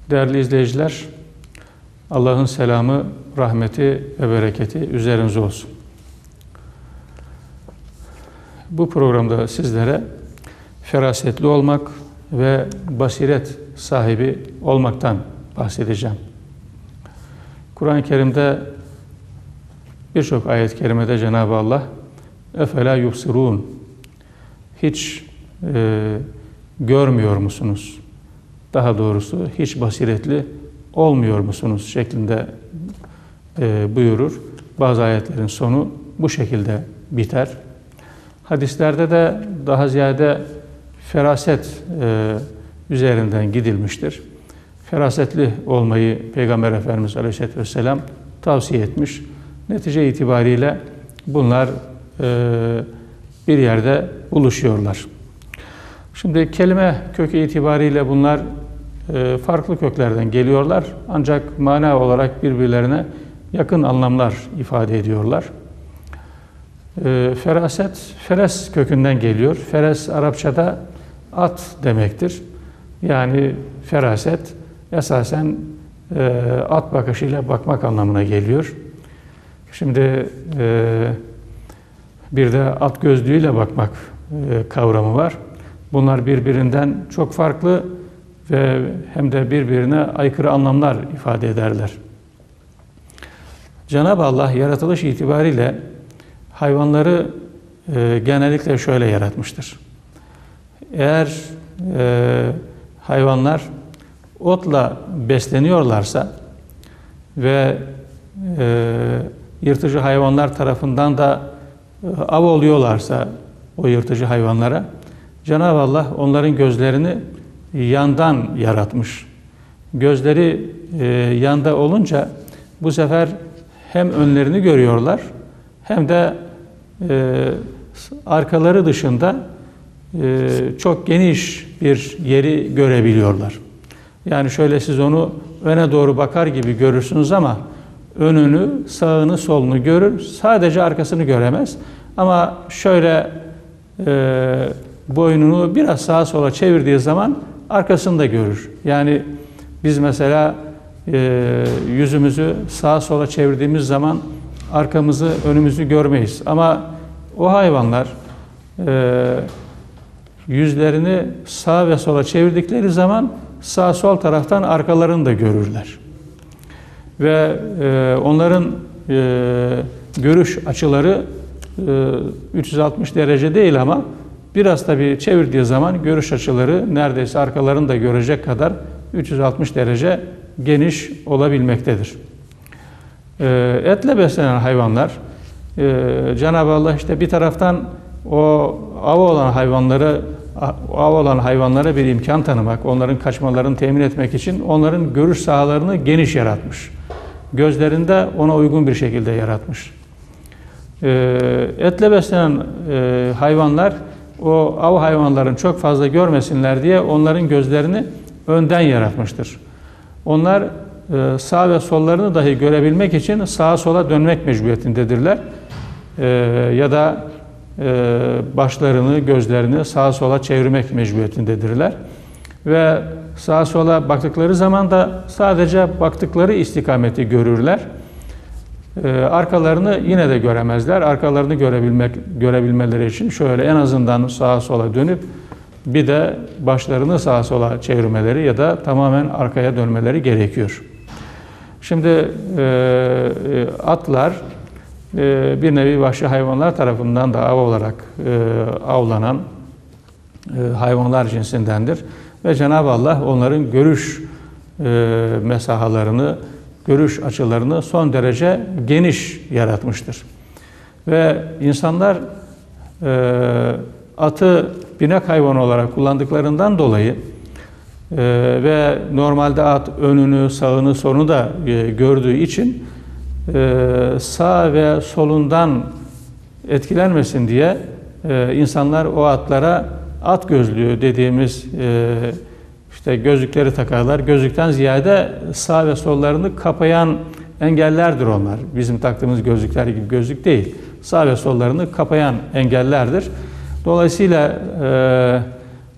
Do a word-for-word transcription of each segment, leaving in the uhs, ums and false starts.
Değerli izleyiciler, Allah'ın selamı, rahmeti ve bereketi üzerinize olsun. Bu programda sizlere ferasetli olmak ve basiret sahibi olmaktan bahsedeceğim. Kur'an-ı Kerim'de birçok ayet-i kerimede Cenab-ı Allah "Efela yubsirun" hiç e, görmüyor musunuz? Daha doğrusu hiç basiretli olmuyor musunuz şeklinde e, buyurur. Bazı ayetlerin sonu bu şekilde biter. Hadislerde de daha ziyade feraset e, üzerinden gidilmiştir. Ferasetli olmayı Peygamber Efendimiz Aleyhisselatü Vesselam tavsiye etmiş. Netice itibariyle bunlar e, bir yerde buluşuyorlar. Şimdi kelime kökü itibariyle bunlar e, farklı köklerden geliyorlar. Ancak mana olarak birbirlerine yakın anlamlar ifade ediyorlar. E, feraset, feres kökünden geliyor. Feres Arapçada at demektir. Yani feraset esasen e, at bakışıyla bakmak anlamına geliyor. Şimdi e, bir de at gözlüğüyle bakmak e, kavramı var. Bunlar birbirinden çok farklı ve hem de birbirine aykırı anlamlar ifade ederler. Cenab-ı Allah yaratılış itibariyle hayvanları e, genellikle şöyle yaratmıştır. Eğer e, hayvanlar otla besleniyorlarsa ve e, yırtıcı hayvanlar tarafından da e, av oluyorlarsa o yırtıcı hayvanlara, Cenab-ı Allah onların gözlerini yandan yaratmış. Gözleri e, yanda olunca bu sefer hem önlerini görüyorlar hem de e, arkaları dışında e, çok geniş bir yeri görebiliyorlar. Yani şöyle siz onu öne doğru bakar gibi görürsünüz ama önünü, sağını, solunu görür. Sadece arkasını göremez. Ama şöyle e, boynunu biraz sağa sola çevirdiği zaman arkasını da görür. Yani biz mesela e, yüzümüzü sağa sola çevirdiğimiz zaman arkamızı, önümüzü görmeyiz. Ama o hayvanlar e, yüzlerini sağa ve sola çevirdikleri zaman sağ sol taraftan arkalarını da görürler. Ve e, onların e, görüş açıları e, üç yüz altmış derece değil ama biraz tabii çevirdiği zaman görüş açıları neredeyse arkalarını da görecek kadar üç yüz altmış derece geniş olabilmektedir. E, etle beslenen hayvanlar, e, Cenab-ı Allah işte bir taraftan o av olan hayvanları av olan hayvanlara bir imkan tanımak, onların kaçmalarını temin etmek için onların görüş sahalarını geniş yaratmış. Gözlerinde ona uygun bir şekilde yaratmış. E, etle beslenen e, hayvanlar o av hayvanların çok fazla görmesinler diye onların gözlerini önden yaratmıştır. Onlar e, sağ ve sollarını dahi görebilmek için sağa sola dönmek mecburiyetindedirler. E, ya da e, başlarını, gözlerini sağa sola çevirmek mecburiyetindedirler. Ve sağa sola baktıkları zaman da sadece baktıkları istikameti görürler. Ee, arkalarını yine de göremezler. Arkalarını görebilmek, görebilmeleri için şöyle en azından sağa sola dönüp bir de başlarını sağa sola çevirmeleri ya da tamamen arkaya dönmeleri gerekiyor. Şimdi e, atlar e, bir nevi vahşi hayvanlar tarafından da av olarak e, avlanan e, hayvanlar cinsindendir. Ve Cenab-ı Allah onların görüş e, mesahalarını, görüş açılarını son derece geniş yaratmıştır. Ve insanlar e, atı binek hayvanı olarak kullandıklarından dolayı e, ve normalde at önünü, sağını, solunu da e, gördüğü için e, sağ ve solundan etkilenmesin diye e, insanlar o atlara at gözlüğü dediğimiz e, işte gözlükleri takarlar. Gözlükten ziyade sağ ve sollarını kapayan engellerdir onlar. Bizim taktığımız gözlükler gibi gözlük değil. Sağ ve sollarını kapayan engellerdir. Dolayısıyla e,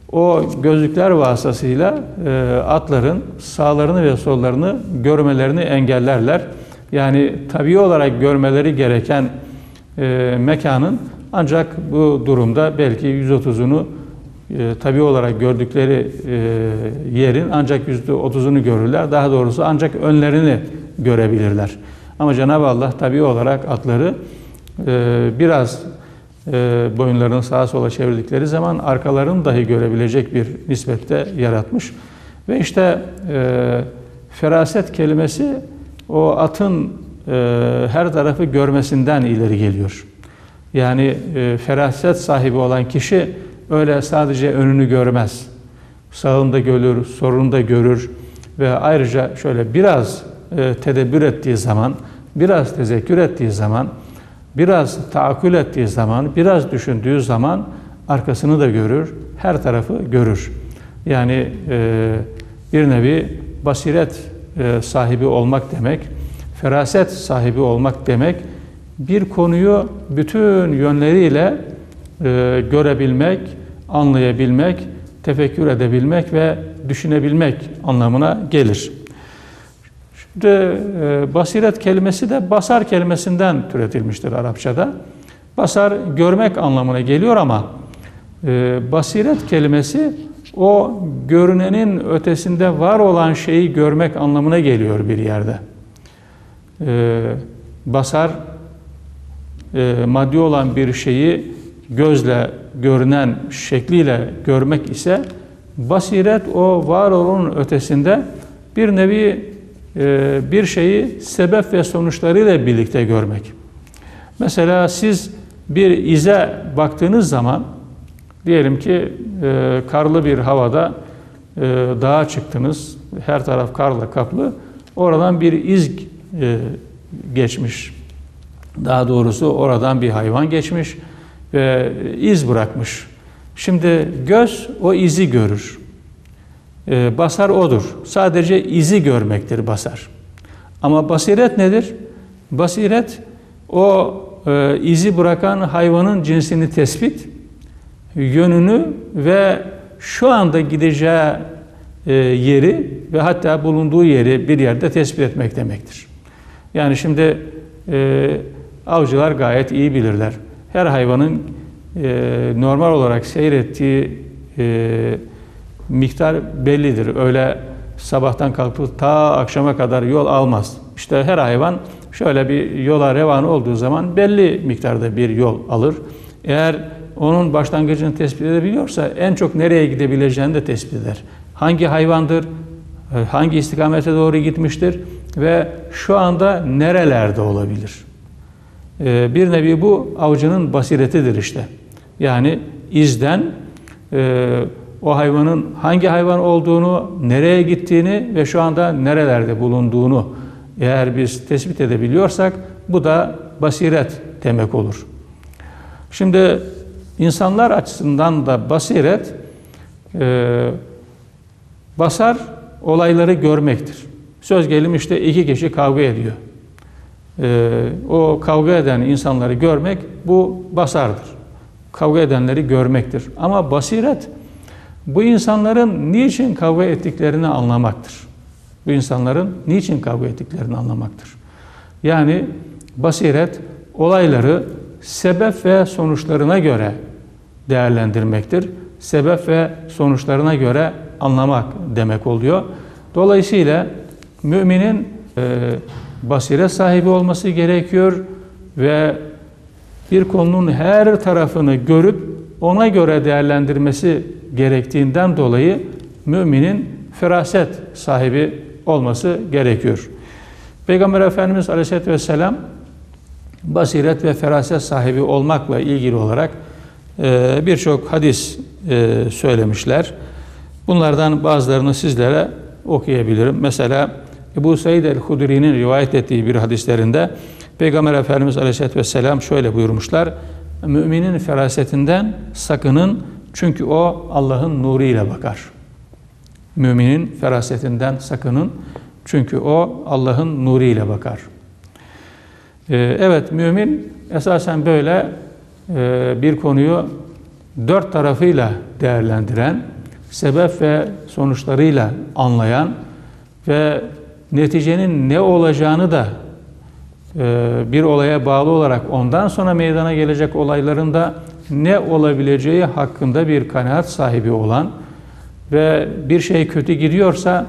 o gözlükler vasıtasıyla e, atların sağlarını ve sollarını görmelerini engellerler. Yani tabii olarak görmeleri gereken e, mekanın ancak bu durumda belki yüz otuzunu e, tabii olarak gördükleri e, yerin ancak yüzde otuzunu görürler. Daha doğrusu ancak önlerini görebilirler. Ama Cenab-ı Allah tabii olarak atları e, biraz e, boyunlarını sağa sola çevirdikleri zaman arkalarını dahi görebilecek bir nispette yaratmış. Ve işte e, feraset kelimesi o atın e, her tarafı görmesinden ileri geliyor. Yani e, feraset sahibi olan kişi öyle sadece önünü görmez. Sağında görür, solunda görür ve ayrıca şöyle biraz e, tedebbür ettiği zaman, biraz tezekkür ettiği zaman, biraz taakkül ettiği zaman, biraz düşündüğü zaman arkasını da görür, her tarafı görür. Yani e, bir nevi basiret e, sahibi olmak demek, feraset sahibi olmak demek, bir konuyu bütün yönleriyle e, görebilmek, anlayabilmek, tefekkür edebilmek ve düşünebilmek anlamına gelir. Şimdi e, basiret kelimesi de basar kelimesinden türetilmiştir Arapçada. Basar görmek anlamına geliyor ama e, basiret kelimesi o görünenin ötesinde var olan şeyi görmek anlamına geliyor bir yerde. E, basar e, maddi olan bir şeyi gözle görünen şekliyle görmek ise basiret o var olanın ötesinde bir nevi e, bir şeyi sebep ve sonuçlarıyla birlikte görmek. Mesela siz bir ize baktığınız zaman diyelim ki e, karlı bir havada e, dağa çıktınız, her taraf karla kaplı, oradan bir iz e, geçmiş. Daha doğrusu oradan bir hayvan geçmiş ve iz bırakmış. Şimdi göz o izi görür. E, basar odur. Sadece izi görmektir basar. Ama basiret nedir? Basiret o e, izi bırakan hayvanın cinsini tespit, yönünü ve şu anda gideceği e, yeri ve hatta bulunduğu yeri bir yerde tespit etmek demektir. Yani şimdi e, avcılar gayet iyi bilirler. Her hayvanın e, normal olarak seyrettiği e, miktar bellidir. Öyle sabahtan kalkıp ta akşama kadar yol almaz. İşte her hayvan şöyle bir yola revan olduğu zaman belli miktarda bir yol alır. Eğer onun başlangıcını tespit edebiliyorsa en çok nereye gidebileceğini de tespit eder. Hangi hayvandır, hangi istikamete doğru gitmiştir ve şu anda nerelerde olabilir? Bir nevi bu avcının basiretidir işte. Yani izden o hayvanın hangi hayvan olduğunu, nereye gittiğini ve şu anda nerelerde bulunduğunu eğer biz tespit edebiliyorsak bu da basiret demek olur. Şimdi insanlar açısından da basiret e, basar olayları görmektir. Söz gelimi işte iki kişi kavga ediyor. E, o kavga eden insanları görmek bu basardır. Kavga edenleri görmektir. Ama basiret bu insanların niçin kavga ettiklerini anlamaktır. Bu insanların niçin kavga ettiklerini anlamaktır. Yani basiret olayları sebep ve sonuçlarına göre değerlendirmektir. Sebep ve sonuçlarına göre anlamak demek oluyor. Dolayısıyla müminin e, basiret sahibi olması gerekiyor ve bir konunun her tarafını görüp ona göre değerlendirmesi gerektiğinden dolayı müminin feraset sahibi olması gerekiyor. Peygamber Efendimiz Aleyhisselatü Vesselam basiret ve feraset sahibi olmakla ilgili olarak e, birçok hadis e, söylemişler. Bunlardan bazılarını sizlere okuyabilirim. Mesela Ebu Said el-Hudri'nin rivayet ettiği bir hadislerinde Peygamber Efendimiz Aleyhisselatü Vesselam şöyle buyurmuşlar. Müminin ferasetinden sakının çünkü o Allah'ın nuru ile bakar. Müminin ferasetinden sakının çünkü o Allah'ın nuru ile bakar. Evet, mümin esasen böyle bir konuyu dört tarafıyla değerlendiren, sebep ve sonuçlarıyla anlayan ve neticenin ne olacağını da bir olaya bağlı olarak ondan sonra meydana gelecek olayların da ne olabileceği hakkında bir kanaat sahibi olan ve bir şey kötü gidiyorsa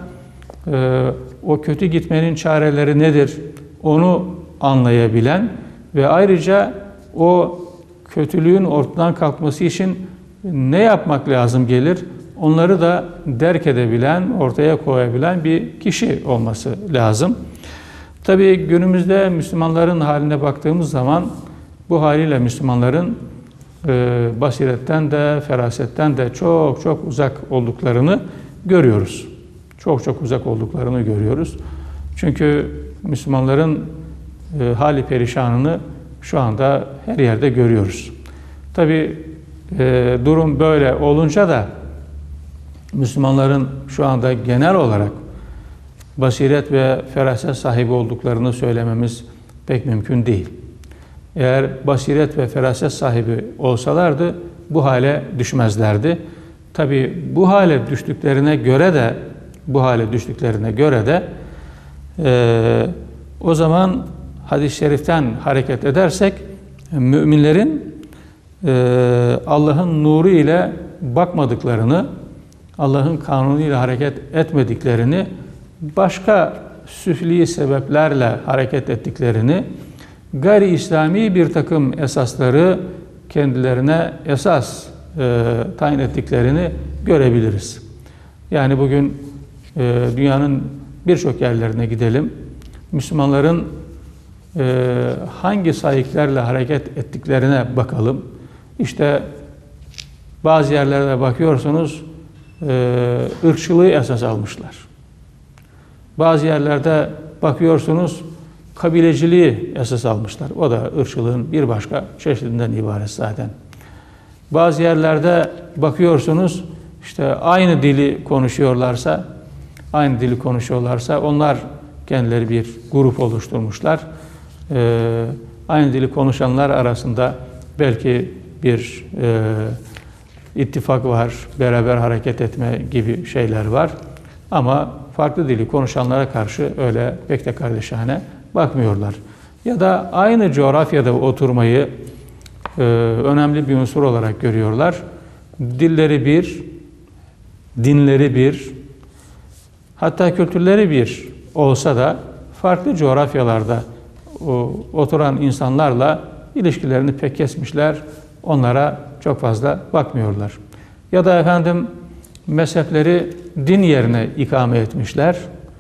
o kötü gitmenin çareleri nedir onu anlayabilen ve ayrıca o kötülüğün ortadan kalkması için ne yapmak lazım gelir onları da derk edebilen, ortaya koyabilen bir kişi olması lazım. Tabii günümüzde Müslümanların haline baktığımız zaman bu haliyle Müslümanların e, basiretten de, ferasetten de çok çok uzak olduklarını görüyoruz. Çok çok uzak olduklarını görüyoruz. Çünkü Müslümanların e, hali perişanını şu anda her yerde görüyoruz. Tabii e, durum böyle olunca da Müslümanların şu anda genel olarak basiret ve feraset sahibi olduklarını söylememiz pek mümkün değil. Eğer basiret ve feraset sahibi olsalardı bu hale düşmezlerdi. Tabii bu hale düştüklerine göre de bu hale düştüklerine göre de e, o zaman hadis-i şeriften hareket edersek müminlerin e, Allah'ın nuru ile bakmadıklarını, Allah'ın kanunuyla hareket etmediklerini, başka süfli sebeplerle hareket ettiklerini, gayri İslami bir takım esasları kendilerine esas e, tayin ettiklerini görebiliriz. Yani bugün e, dünyanın birçok yerlerine gidelim. Müslümanların e, hangi sahiplerle hareket ettiklerine bakalım. İşte bazı yerlerde bakıyorsunuz e, ırkçılığı esas almışlar. Bazı yerlerde bakıyorsunuz kabileciliği esas almışlar. O da ırkçılığın bir başka çeşidinden ibaret zaten. Bazı yerlerde bakıyorsunuz işte aynı dili konuşuyorlarsa, aynı dili konuşuyorlarsa onlar kendileri bir grup oluşturmuşlar. Ee, aynı dili konuşanlar arasında belki bir e, ittifak var, beraber hareket etme gibi şeyler var. Ama farklı dili konuşanlara karşı öyle pek de kardeşane bakmıyorlar. Ya da aynı coğrafyada oturmayı e, önemli bir unsur olarak görüyorlar. Dilleri bir, dinleri bir, hatta kültürleri bir olsa da farklı coğrafyalarda o, oturan insanlarla ilişkilerini pek kesmişler. Onlara çok fazla bakmıyorlar. Ya da efendim mezhepleri din yerine ikame etmişler.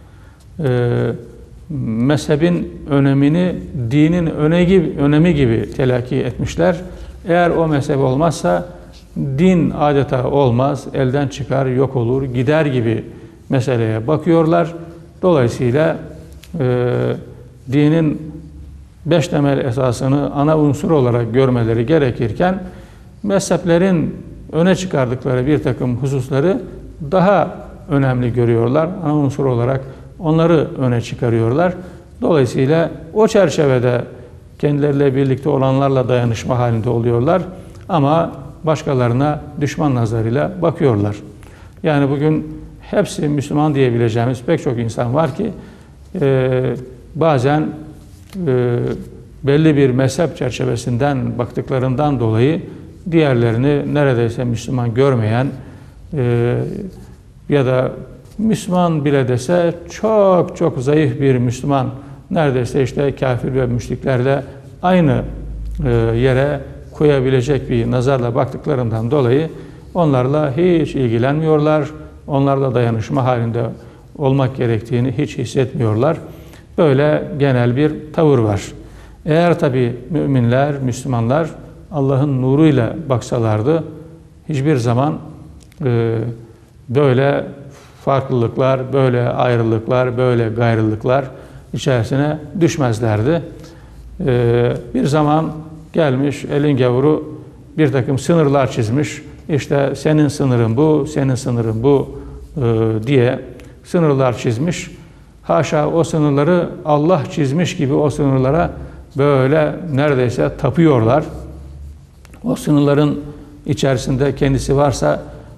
Ee, mezhebin önemini dinin öne gibi, önemi gibi telakki etmişler. Eğer o mezhep olmazsa din adeta olmaz, elden çıkar, yok olur, gider gibi meseleye bakıyorlar. Dolayısıyla e, dinin beş temel esasını ana unsur olarak görmeleri gerekirken mezheplerin öne çıkardıkları bir takım hususları daha önemli görüyorlar. Ana unsur olarak onları öne çıkarıyorlar. Dolayısıyla o çerçevede kendileriyle birlikte olanlarla dayanışma halinde oluyorlar. Ama başkalarına düşman nazarıyla bakıyorlar. Yani bugün hepsi Müslüman diyebileceğimiz pek çok insan var ki e, bazen e, belli bir mezhep çerçevesinden baktıklarından dolayı diğerlerini neredeyse Müslüman görmeyen e, ya da Müslüman bile dese çok çok zayıf bir Müslüman, neredeyse işte kafir ve müşriklerle aynı e, yere koyabilecek bir nazarla baktıklarından dolayı onlarla hiç ilgilenmiyorlar. Onlarla dayanışma halinde olmak gerektiğini hiç hissetmiyorlar. Böyle genel bir tavır var. Eğer tabi müminler, Müslümanlar Allah'ın nuruyla baksalardı hiçbir zaman e, böyle farklılıklar, böyle ayrılıklar, böyle gayrılıklar içerisine düşmezlerdi. E, bir zaman gelmiş elin gavuru bir takım sınırlar çizmiş. İşte senin sınırın bu, senin sınırın bu e, diye sınırlar çizmiş. Haşa o sınırları Allah çizmiş gibi o sınırlara böyle neredeyse tapıyorlar. O sınırların içerisinde kendisi varsa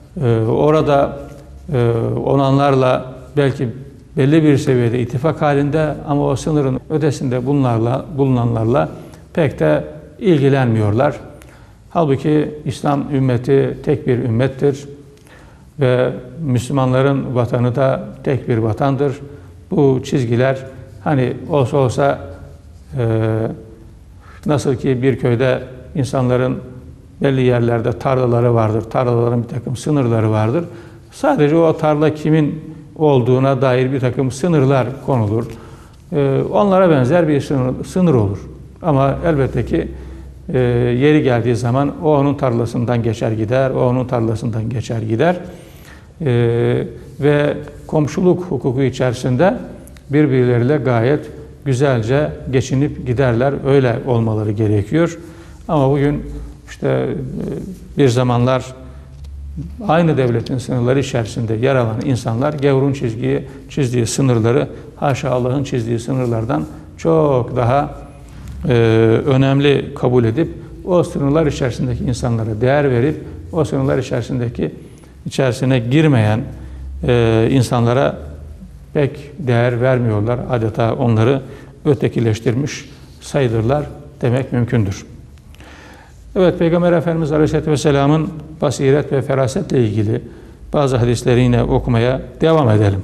e, orada e, olanlarla belki belli bir seviyede ittifak halinde ama o sınırın ötesinde bulunanlarla, bulunanlarla pek de ilgilenmiyorlar. Halbuki İslam ümmeti tek bir ümmettir ve Müslümanların vatanı da tek bir vatandır. Bu çizgiler hani olsa olsa e, nasıl ki bir köyde insanların belli yerlerde tarlaları vardır, tarlaların bir takım sınırları vardır. Sadece o tarla kimin olduğuna dair bir takım sınırlar konulur. E, onlara benzer bir sınır, sınır olur. Ama elbette ki e, yeri geldiği zaman o onun tarlasından geçer gider, o onun tarlasından geçer gider. E, ve komşuluk hukuku içerisinde birbirleriyle gayet güzelce geçinip giderler. Öyle olmaları gerekiyor. Ama bugün işte bir zamanlar aynı devletin sınırları içerisinde yer alan insanlar gavurun çizgiyi, çizdiği sınırları haşa Allah'ın çizdiği sınırlardan çok daha e, önemli kabul edip o sınırlar içerisindeki insanlara değer verip o sınırlar içerisindeki içerisine girmeyen e, insanlara pek değer vermiyorlar. Adeta onları ötekileştirmiş sayılırlar demek mümkündür. Evet, Peygamber Efendimiz Aleyhisselatü Vesselam'ın basiret ve ferasetle ilgili bazı hadisleri yine okumaya devam edelim.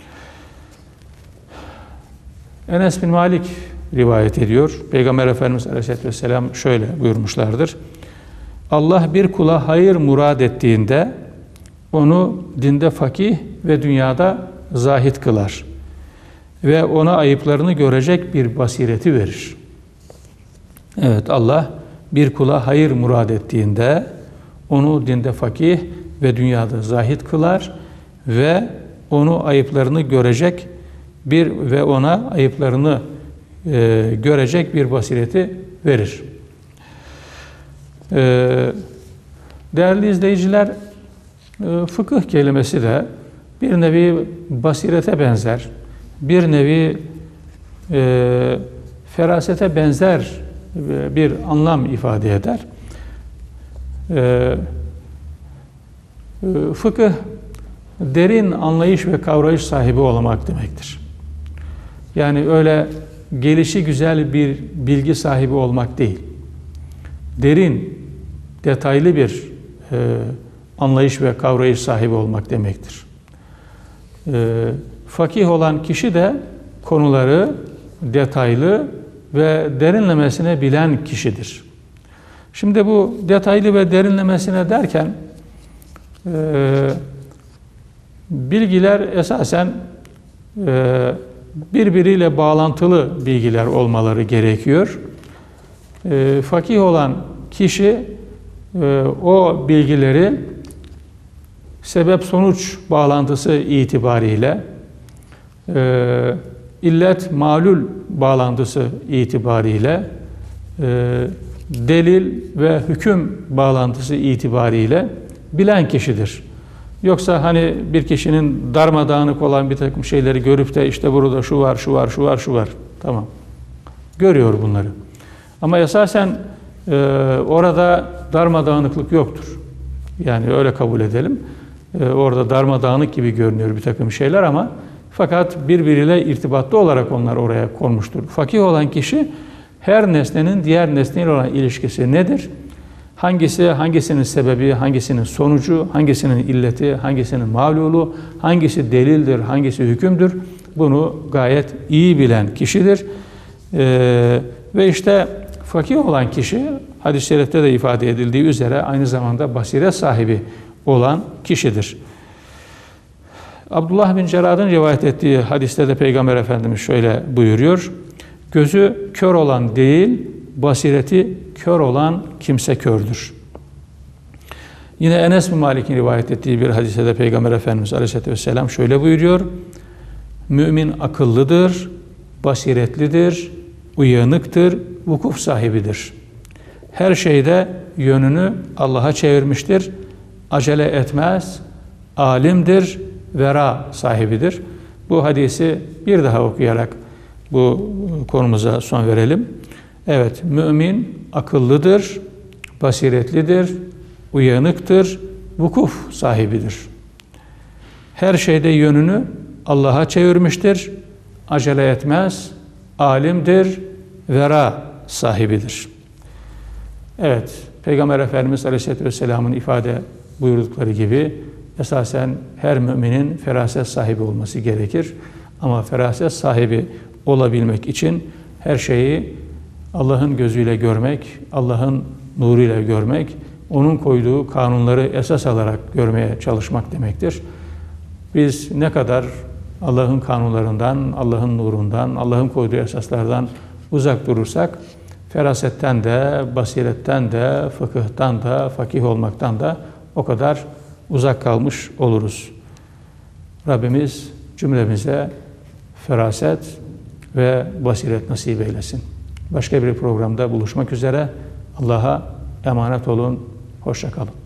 Enes bin Malik rivayet ediyor. Peygamber Efendimiz Aleyhisselatü Vesselam şöyle buyurmuşlardır. Allah bir kula hayır murad ettiğinde onu dinde fakih ve dünyada zahid kılar ve ona ayıplarını görecek bir basireti verir. Evet, Allah bir kula hayır murad ettiğinde onu dinde fakih ve dünyada zahid kılar ve onu ayıplarını görecek bir ve ona ayıplarını e, görecek bir basireti verir. E, değerli izleyiciler, e, fıkıh kelimesi de bir nevi basirete benzer, bir nevi e, ferasete benzer bir anlam ifade eder. E, fıkıh, derin anlayış ve kavrayış sahibi olmak demektir. Yani öyle gelişi güzel bir bilgi sahibi olmak değil. Derin, detaylı bir e, anlayış ve kavrayış sahibi olmak demektir. E, fakih olan kişi de konuları detaylı ve derinlemesine bilen kişidir. Şimdi bu detaylı ve derinlemesine derken e, bilgiler esasen e, birbiriyle bağlantılı bilgiler olmaları gerekiyor. E, fakih olan kişi e, o bilgileri sebep-sonuç bağlantısı itibariyle e, illet malul bağlantısı itibariyle e, delil ve hüküm bağlantısı itibariyle bilen kişidir. Yoksa hani bir kişinin darmadağınık olan bir takım şeyleri görüp de işte burada şu var, şu var, şu var, şu var. Tamam. Görüyor bunları. Ama esasen e, orada darmadağınıklık yoktur. Yani öyle kabul edelim. E, orada darmadağınık gibi görünüyor bir takım şeyler ama fakat birbiriyle irtibatlı olarak onlar oraya konmuştur. Fakih olan kişi her nesnenin diğer nesneyle olan ilişkisi nedir? Hangisi, hangisinin sebebi, hangisinin sonucu, hangisinin illeti, hangisinin mağlulu, hangisi delildir, hangisi hükümdür? Bunu gayet iyi bilen kişidir. Ee, ve işte fakih olan kişi, hadis-i şerifte de ifade edildiği üzere aynı zamanda basiret sahibi olan kişidir. Abdullah bin Cerrah'ın rivayet ettiği hadiste de Peygamber Efendimiz şöyle buyuruyor. Gözü kör olan değil, basireti kör olan kimse kördür. Yine Enes bin Malik'in rivayet ettiği bir hadiste de Peygamber Efendimiz Aleyhisselatü Vesselam şöyle buyuruyor. Mümin akıllıdır, basiretlidir, uyanıktır, vukuf sahibidir. Her şeyde yönünü Allah'a çevirmiştir, acele etmez, alimdir, vera sahibidir. Bu hadisi bir daha okuyarak bu konumuza son verelim. Evet, mümin akıllıdır, basiretlidir, uyanıktır, vukuf sahibidir. Her şeyde yönünü Allah'a çevirmiştir. Acele etmez, alimdir, vera sahibidir. Evet, Peygamber Efendimiz Aleyhisselatü Vesselam'ın ifade buyurdukları gibi esasen her müminin feraset sahibi olması gerekir. Ama feraset sahibi olabilmek için her şeyi Allah'ın gözüyle görmek, Allah'ın nuruyla görmek, onun koyduğu kanunları esas alarak görmeye çalışmak demektir. Biz ne kadar Allah'ın kanunlarından, Allah'ın nurundan, Allah'ın koyduğu esaslardan uzak durursak, ferasetten de, basiretten de, fıkıhtan da, fakih olmaktan da o kadar uzak kalmış oluruz. Rabbimiz cümlemize feraset ve basiret nasip eylesin. Başka bir programda buluşmak üzere. Allah'a emanet olun. Hoşça kalın.